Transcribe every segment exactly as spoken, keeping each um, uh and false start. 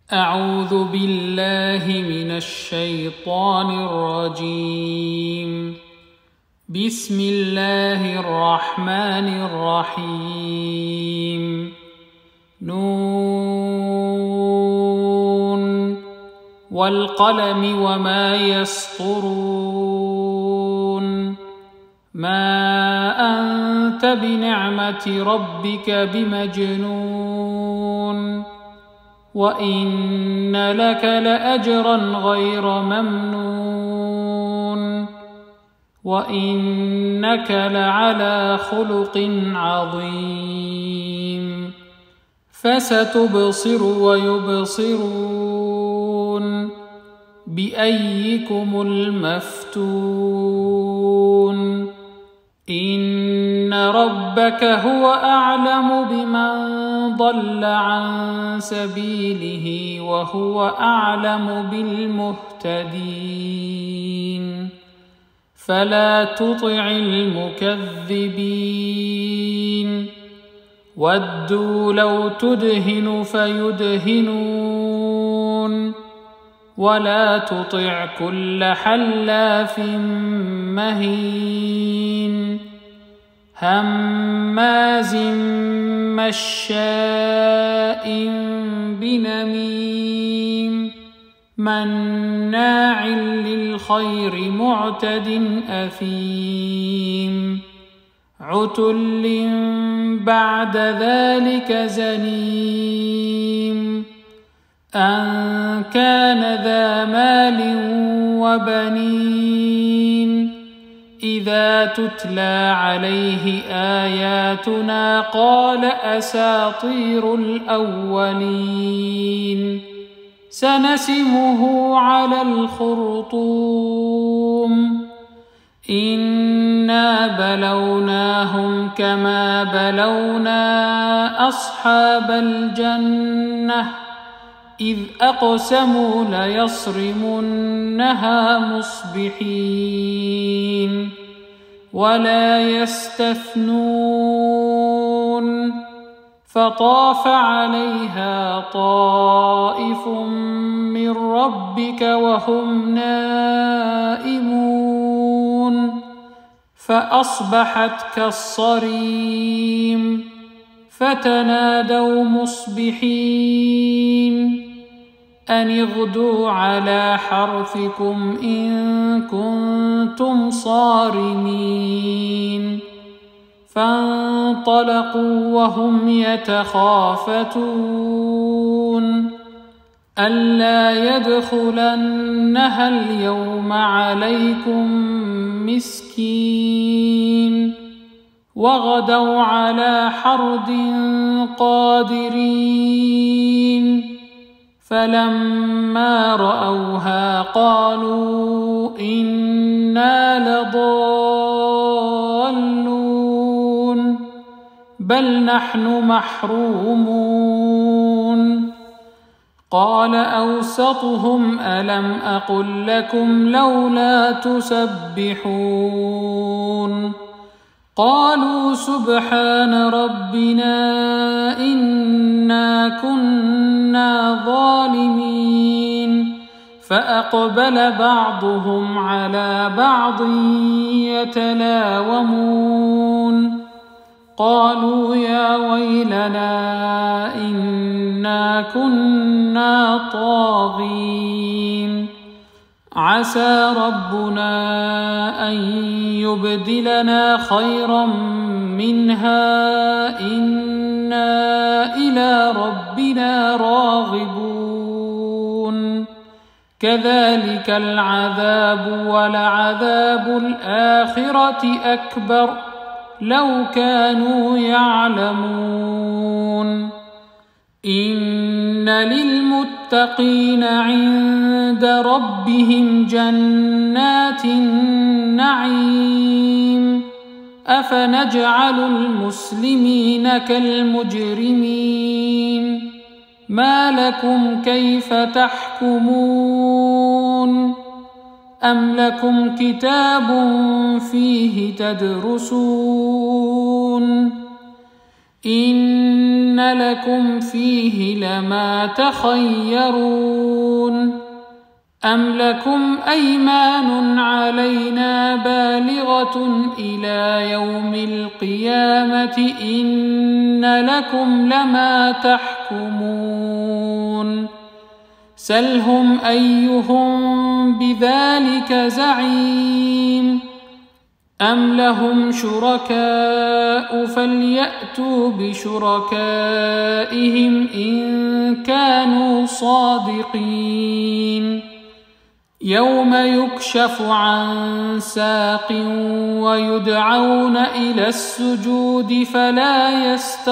أعوذ بالله من الشيطان الرجيم. بسم الله الرحمن الرحيم. نون والقلم وما يسطرون. ما أنت بنعمة ربك بمجنون وإن لك لأجرا غير ممنون وإنك لعلى خلق عظيم. فستبصر ويبصرون بأيكم المفتون. إن ربك هو أعلم بمن ضل عن سبيله وهو أعلم بالمهتدين. فلا تطع المكذبين. ودوا لو تدهن فيدهنون. ولا تطع كل حلاف مهين هماز مشاء بنميم مناع للخير معتد أثيم عتل بعد ذلك زنيم أن كان ذا مال وبنين إذا تتلى عليه آياتنا قال أساطير الأولين. سنسمه على الخرطوم. إنا بلوناهم كما بلونا أصحاب الجنة إذ أقسموا ليصرمنها مصبحين ولا يستثنون. فطاف عليها طائف من ربك وهم نائمون فأصبحت كالصريم. فتنادوا مصبحين أن اغدوا على حرثكم إن كنتم صارمين. فانطلقوا وهم يتخافتون ألا يدخلنها اليوم عليكم مسكين. وغدوا على حرد قادرين. فلما رأوها قالوا إنا لضالون بل نحن محرومون. قال أوسطهم ألم أقل لكم لولا تسبحون. قالوا سبحان ربنا إنا كنا ظالمين. فأقبل بعضهم على بعض يتلاومون قالوا يا ويلنا إنا كنا طاغين. عسى ربنا أن يبدلنا خيرا منها إنا إلى ربنا راغبون. كذلك العذاب ولعذاب الآخرة أكبر لو كانوا يعلمون. إن للمتقين عند ربهم جنات النعيم. أفنجعل المسلمين كالمجرمين. ما لكم كيف تحكمون. أم لكم كتاب فيه تدرسون. إن إن لكم فيه لما تخيرون أم لكم أيمان علينا بالغة إلى يوم القيامة إن لكم لما تحكمون سلهم أيهم بذلك زعيم أم لهم شركاء فليأتوا بشركائهم إن كانوا صادقين يوم يكشف عن ساق ويدعون إلى السجود فلا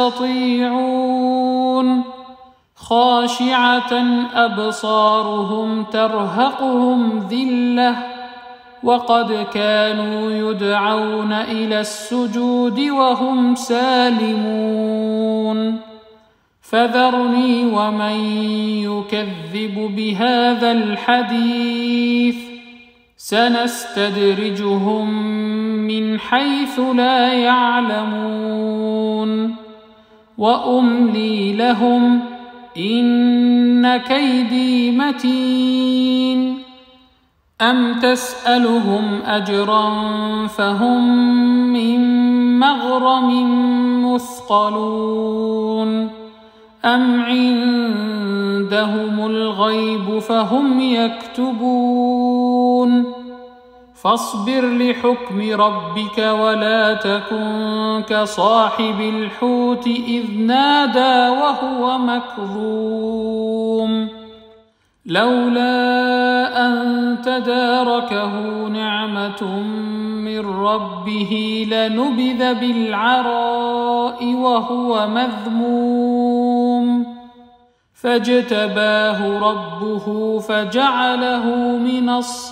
يستطيعون خاشعة أبصارهم ترهقهم ذلة وقد كانوا يدعون إلى السجود وهم سالمون فذرني ومن يكذب بهذا الحديث سنستدرجهم من حيث لا يعلمون وأملي لهم إن كيدي متين أم تسألهم أجرا فهم من مغرم مثقلون أم عندهم الغيب فهم يكتبون فاصبر لحكم ربك ولا تكن كصاحب الحوت إذ نادى وهو مكظوم لولا أن تداركه نعمة من ربه لنبذ بالعراء وهو مذموم فاجتباه ربه فجعله من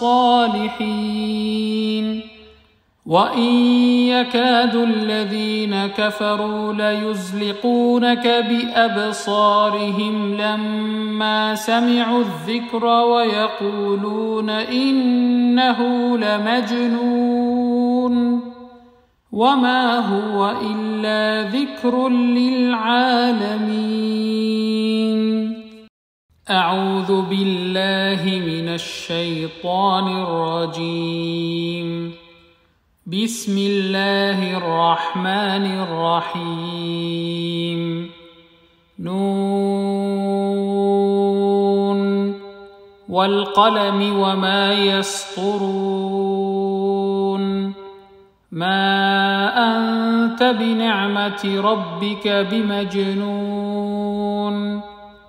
الصالحين وإن يكاد الذين كفروا ليزلقونك بأبصارهم لما سمعوا الذكر ويقولون إنه لمجنون وما هو إلا ذكر للعالمين أعوذ بالله من الشيطان الرجيم بسم الله الرحمن الرحيم نون والقلم وما يسطرون ما أنت بنعمة ربك بمجنون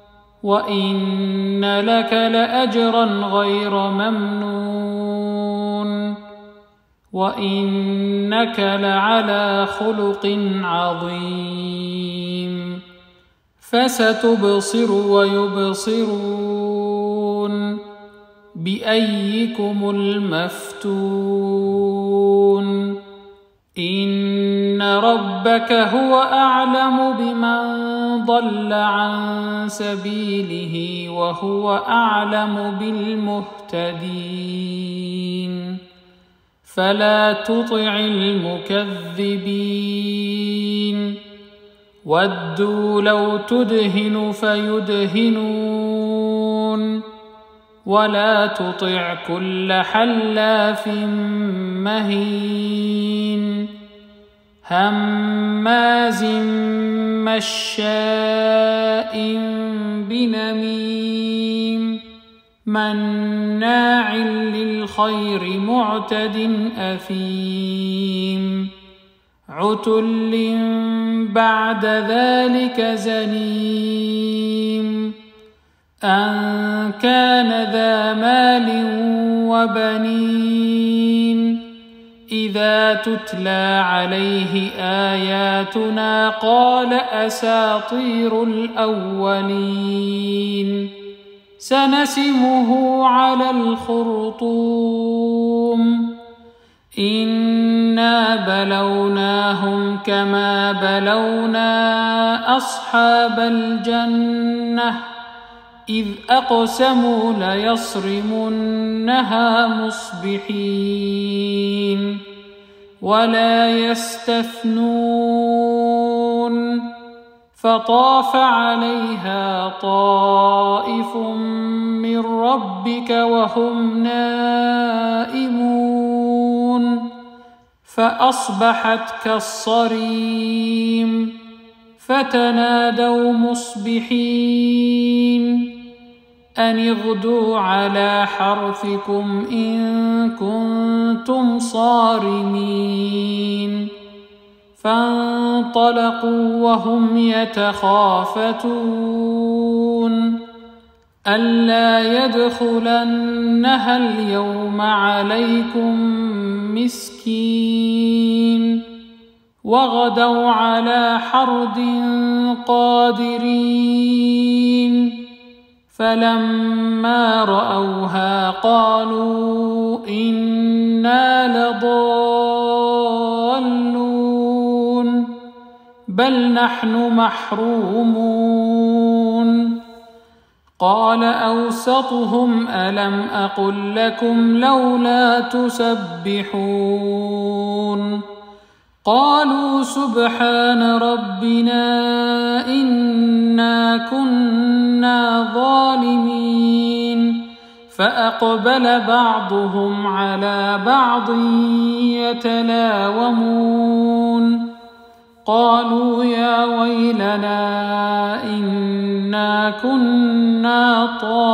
وإن لك لأجرا غير ممنون وإنك لعلى خلق عظيم فستبصر ويبصرون بأيكم المفتون إن ربك هو أعلم بمن ضل عن سبيله وهو أعلم بالمهتدين فلا تطع المكذبين ودوا لو تدهن فيدهنون ولا تطع كل حلاف مهين هماز مشاء بنميم مناع للخير معتد أثيم عتل بعد ذلك زنيم أن كان ذا مال وبنين إذا تتلى عليه آياتنا قال أساطير الأولين سنسمه على الخرطوم إنا بلوناهم كما بلونا أصحاب الجنة إذ أقسموا ليصرمنها مصبحين ولا يستثنون فطاف عليها طائف من ربك وهم نائمون فأصبحت كالصريم فتنادوا مصبحين أن اغدوا على حرثكم إن كنتم صارمين فانطلقوا وهم يتخافتون ألا يدخلنها اليوم عليكم مسكين وغدوا على حرد قادرين فلما رأوها قالوا إنا لضالون بل نحن محرومون قال أوسطهم ألم أقل لكم لولا تسبحون قالوا سبحان ربنا إنا كنا ظالمين فأقبل بعضهم على بعض يتلاومون قالوا يا ويلنا إنا كنا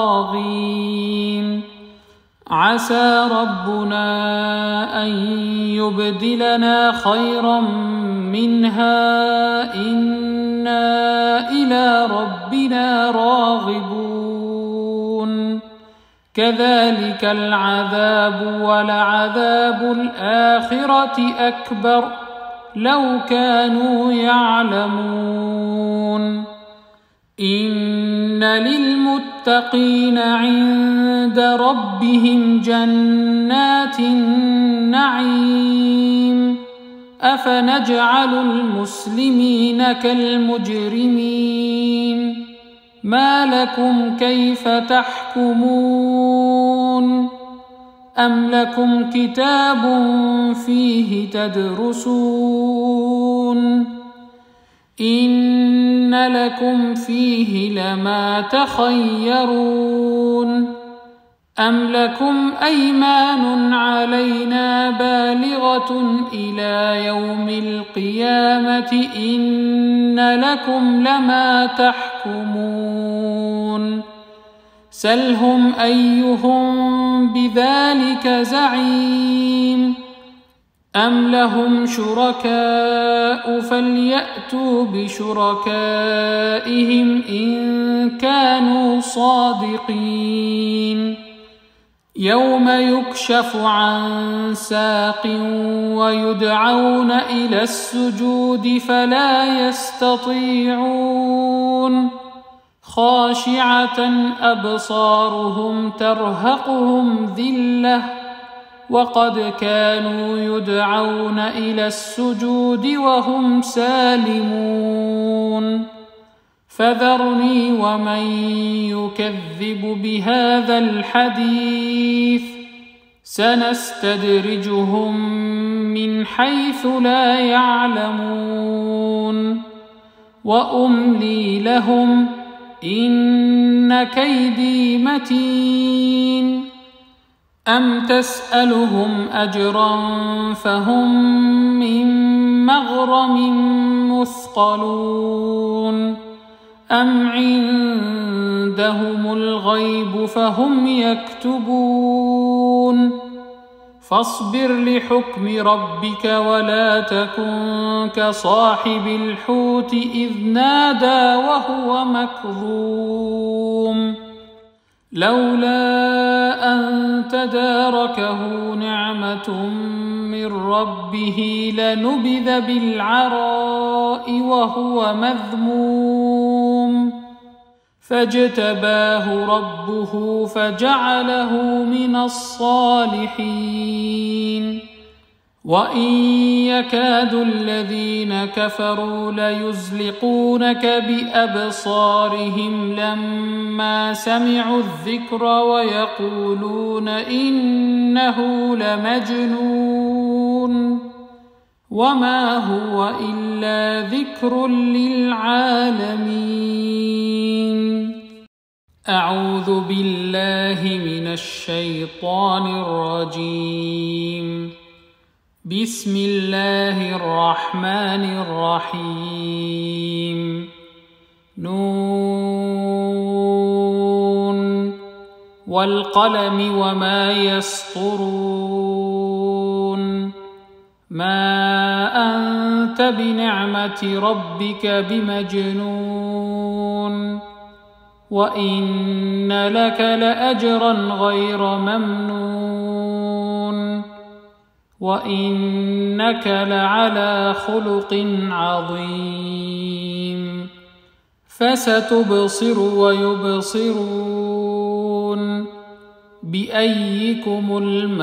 طاغين عسى ربنا أن يبدلنا خيرا منها إنا إلى ربنا راغبون كذلك العذاب ولعذاب الآخرة أكبر لو كانوا يعلمون إن للمتقين عند ربهم جنات النعيم أفنجعل المسلمين كالمجرمين ما لكم كيف تحكمون أم لكم كتاب فيه تدرسون إن لكم فيه لما تخيرون أم لكم أيمان علينا بالغة إلى يوم القيامة إن لكم لما تحكمون سلهم أيهم بذلك زعيم أم لهم شركاء فليأتوا بشركائهم إن كانوا صادقين يوم يكشف عن ساق ويدعون إلى السجود فلا يستطيعون خاشعة أبصارهم ترهقهم ذلة وقد كانوا يدعون إلى السجود وهم سالمون فذرني ومن يكذب بهذا الحديث سنستدرجهم من حيث لا يعلمون وأملي لهم إن كيدي متين أم تسألهم أجرا فهم من مغرم مثقلون أم عندهم الغيب فهم يكتبون فاصبر لحكم ربك ولا تكن كصاحب الحوت إذ نادى وهو مكظوم لولا أن تداركه نعمة من ربه لنبذ بالعراء وهو مذموم فاجتباه ربه فجعله من الصالحين وإن يكاد الذين كفروا ليزلقونك بأبصارهم لما سمعوا الذكر ويقولون إنه لمجنون وما هو إلا ذكر للعالمين. أعوذ بالله من الشيطان الرجيم. بسم الله الرحمن الرحيم. نون والقلم وما يسطرون. ما أنت بنعمة ربك بمجنون. وإن لك لأجرا غير ممنون. وإنك لعلى خلق عظيم. فستبصر ويبصرون بأيكم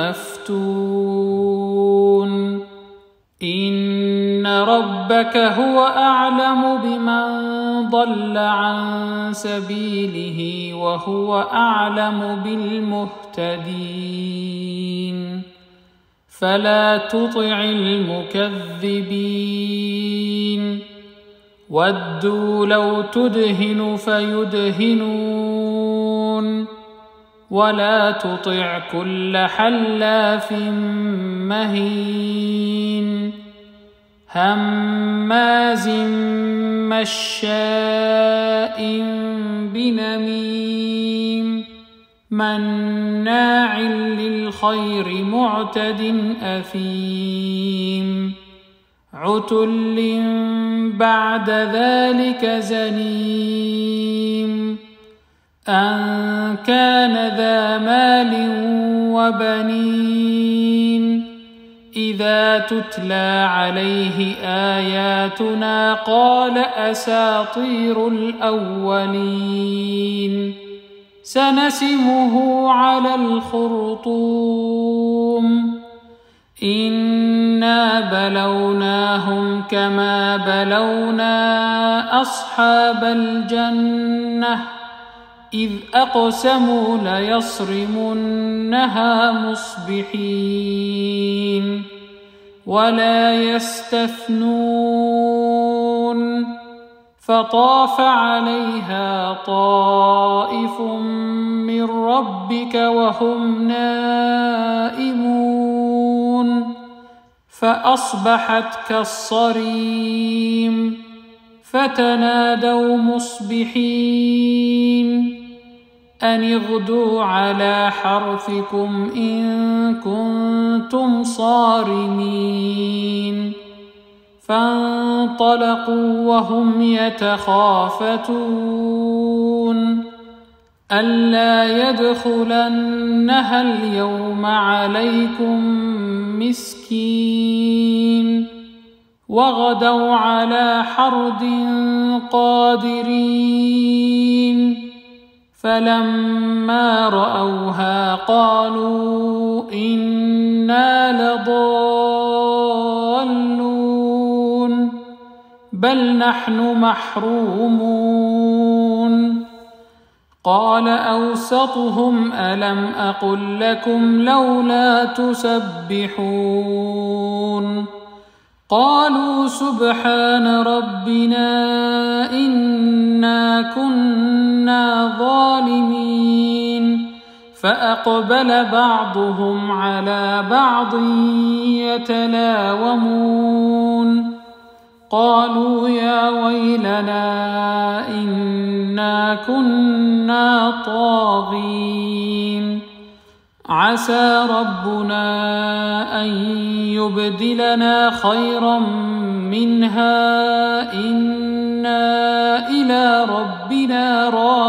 المفتون. إن ربك هو أعلم بمن ضل عن سبيله وهو أعلم بالمهتدين. فلا تطع المكذبين. ودوا لو تدهن فيدهنون. ولا تطع كل حلاف مهين. هماز مشاء بنميم. مناع للخير معتد أثيم. عتل بعد ذلك زنيم. أن كان ذا مال وبنين. إذا تتلى عليه آياتنا قال أساطير الأولين. سنسمه على الخرطوم. إنا بلوناهم كما بلونا أصحاب الجنة إذ أقسموا ليصرمنها مصبحين. ولا يستثنون. فطاف عليها طائف من ربك وهم نائمون. فأصبحت كالصريم. فتنادوا مصبحين أن اغدوا على حرثكم إن كنتم صارمين. فانطلقوا وهم يتخافتون ألا يدخلنها اليوم عليكم مسكين. وغدوا على حرد قادرين. فلما رأوها قالوا إنا لضالون بل نحن محرومون. قال أوسطهم ألم أقل لكم لولا تسبحون. قالوا سبحان ربنا إنا كنا ظالمين. فأقبل بعضهم على بعض يتلاومون. قالوا يا ويلنا إنا كنا طاغين. عسى ربنا أن يبدلنا خيرا منها إنا إلى ربنا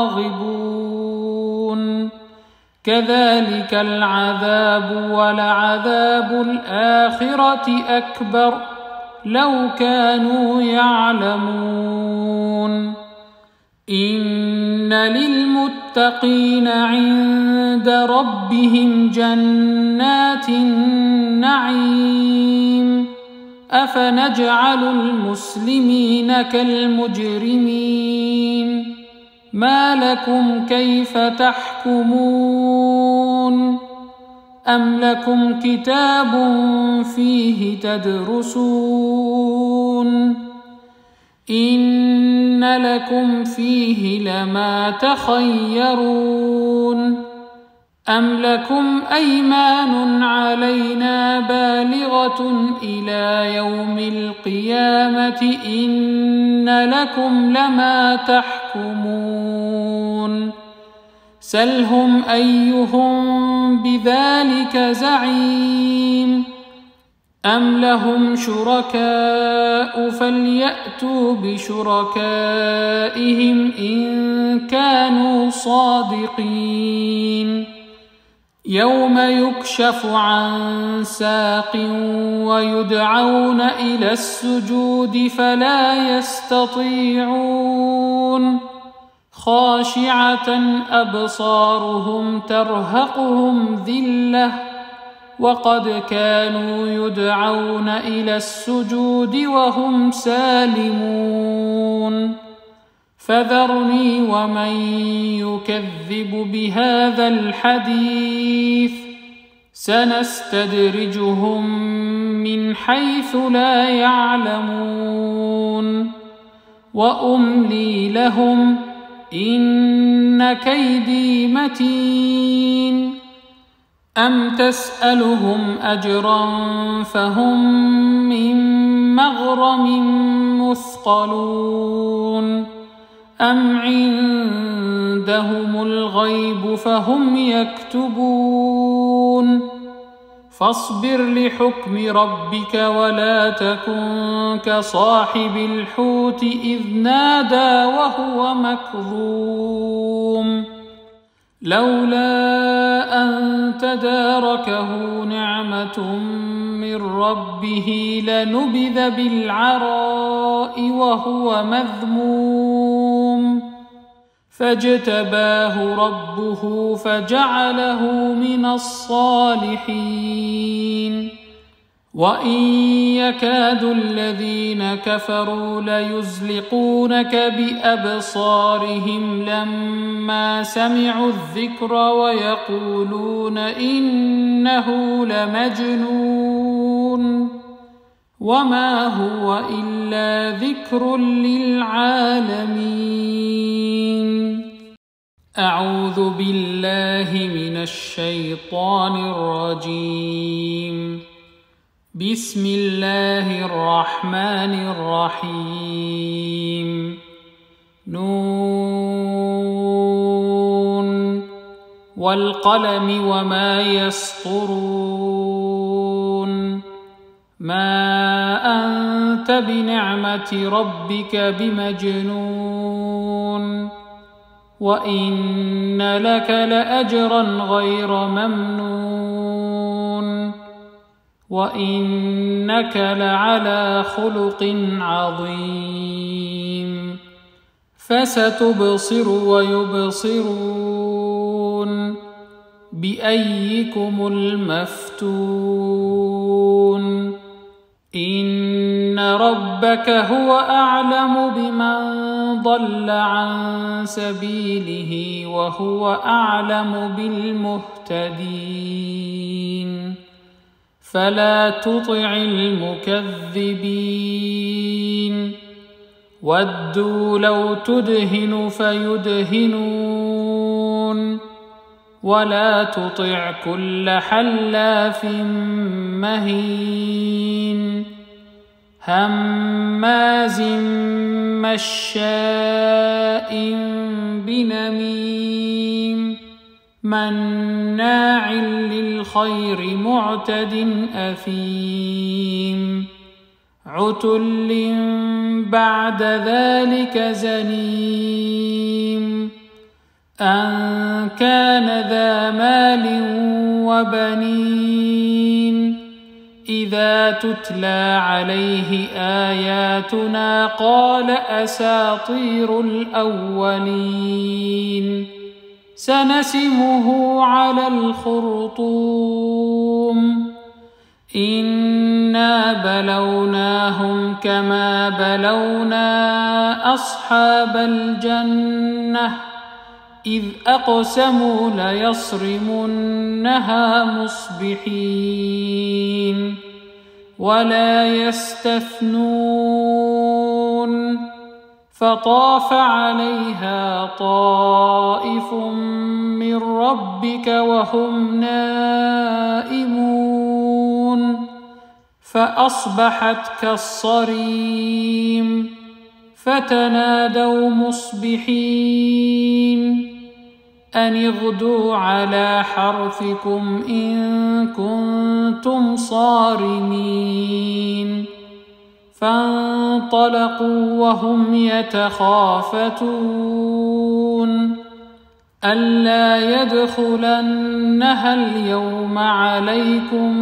راغبون. كذلك العذاب ولعذاب الآخرة أكبر لو كانوا يعلمون. إن للمتقين عند ربهم جنات النعيم. أفنجعل المسلمين كالمجرمين. ما لكم كيف تحكمون أم لكم كتاب فيه تدرسون إن لكم فيه لما تخيرون أم لكم أيمان علينا بالغة إلى يوم القيامة إن لكم لما تحكمون سلهم أيهم بذلك زعيم أم لهم شركاء فليأتوا بشركائهم إن كانوا صادقين يوم يكشف عن ساق ويدعون إلى السجود فلا يستطيعون خاشعة أبصارهم ترهقهم ذلة وقد كانوا يدعون إلى السجود وهم سالمون فذرني ومن يكذب بهذا الحديث سنستدرجهم من حيث لا يعلمون وأملي لهم إن كيدي متين أم تسألهم أجرا فهم من مغرم مثقلون أم عندهم الغيب فهم يكتبون فاصبر لحكم ربك ولا تكن كصاحب الحوت إذ نادى وهو مكظوم لولا أن تداركه نعمة من ربه لنبذ بالعراء وهو مذموم فاجتباه ربه فجعله من الصالحين وإن يكاد الذين كفروا ليزلقونك بأبصارهم لما سمعوا الذكر ويقولون إنه لمجنون وما هو إلا ذكر للعالمين أعوذ بالله من الشيطان الرجيم بسم الله الرحمن الرحيم نون والقلم وما يسطرون ما أنت بنعمة ربك بمجنون وإن لك لأجرا غير ممنون وإنك لعلى خلق عظيم فستبصر ويبصرون بأيكم المفتون إن ربك هو أعلم بمن ضل عن سبيله وهو أعلم بالمهتدين فلا تطع المكذبين ودوا لو تدهن فيدهنون ولا تطع كل حلاف مهين هماز مشاء بنميم مناع للخير معتد أثيم عتل بعد ذلك زنيم أن كان ذا مال وبنين إذا تتلى عليه آياتنا قال أساطير الأولين سنسمه على الخرطوم إنا بلوناهم كما بلونا أصحاب الجنة إذ أقسموا ليصرمنها مصبحين ولا يستثنون فطاف عليها طائف من ربك وهم نائمون فأصبحت كالصريم فتنادوا مصبحين أن اغدوا على حرثكم إن كنتم صارمين فانطلقوا وهم يتخافتون ألا يدخلنها اليوم عليكم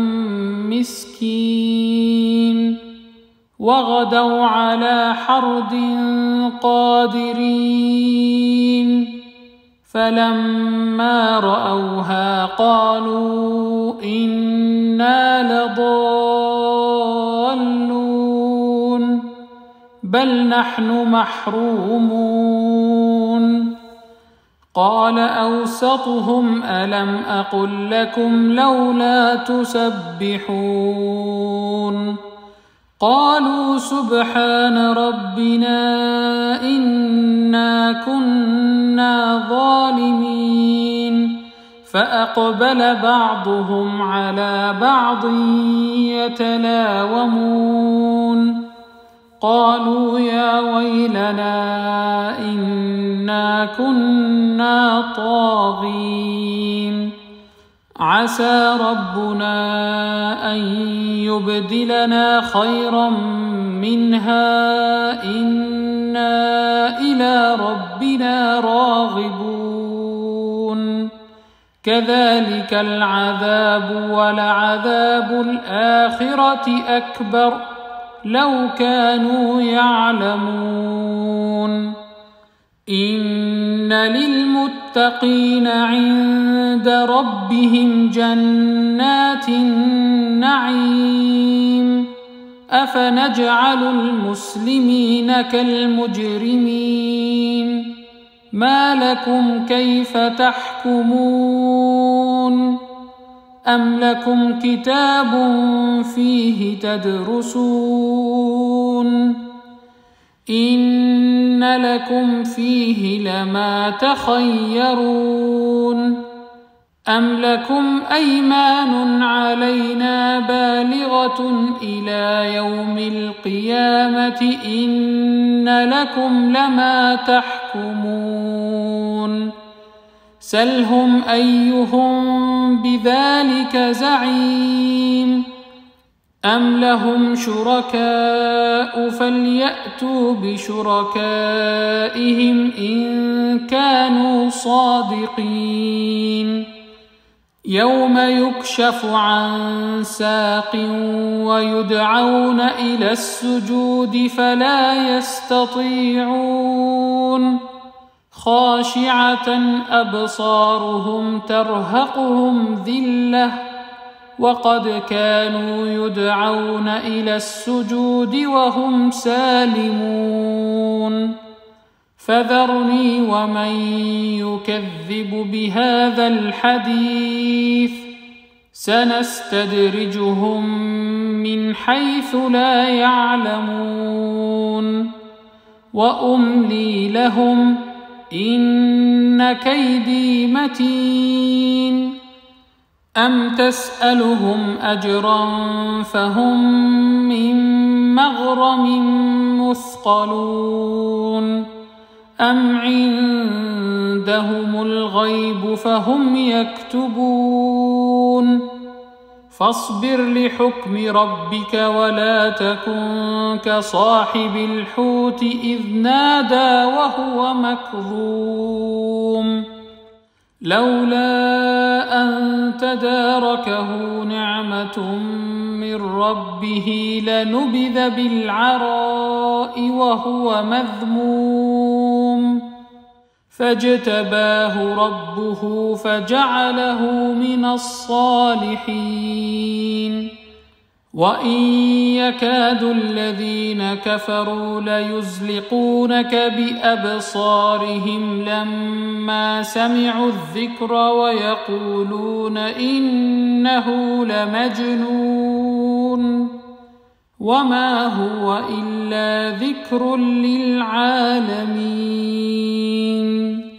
مسكين وغدوا على حرد قادرين فلما رأوها قالوا إنا لضالون بل نحن محرومون قال أوسطهم ألم أقل لكم لولا تسبحون قالوا سبحان ربنا إنا كنا ظالمين فأقبل بعضهم على بعض يتلاومون قالوا يا ويلنا إنا كنا طاغين عسى ربنا أن يبدلنا خيرا منها إنا إلى ربنا راغبون كذلك العذاب ولعذاب الآخرة أكبر لو كانوا يعلمون إن للمتقين عند ربهم جنات النعيم أفنجعل المسلمين كالمجرمين ما لكم كيف تحكمون أم لكم كتاب فيه تدرسون إن لكم فيه لما تخيرون أم لكم أيمان علينا بالغة إلى يوم القيامة إن لكم لما تحكمون سلهم أيهم بذلك زعيم أم لهم شركاء فليأتوا بشركائهم إن كانوا صادقين يوم يكشف عن ساق ويدعون إلى السجود فلا يستطيعون خاشعة أبصارهم ترهقهم ذلة وقد كانوا يدعون إلى السجود وهم سالمون فذرني ومن يكذب بهذا الحديث سنستدرجهم من حيث لا يعلمون وأملي لهم إن كيدي متين أم تسألهم أجرا فهم من مغرم مثقلون أم عندهم الغيب فهم يكتبون فاصبر لحكم ربك ولا تكن كصاحب الحوت إذ نادى وهو مكظوم لولا أن تداركه نعمة من ربه لنبذ بالعراء وهو مذموم فاجتباه ربه فجعله من الصالحين وإن يكاد الذين كفروا ليزلقونك بأبصارهم لما سمعوا الذكر ويقولون إنه لمجنون وما هو إلا ذكر للعالمين.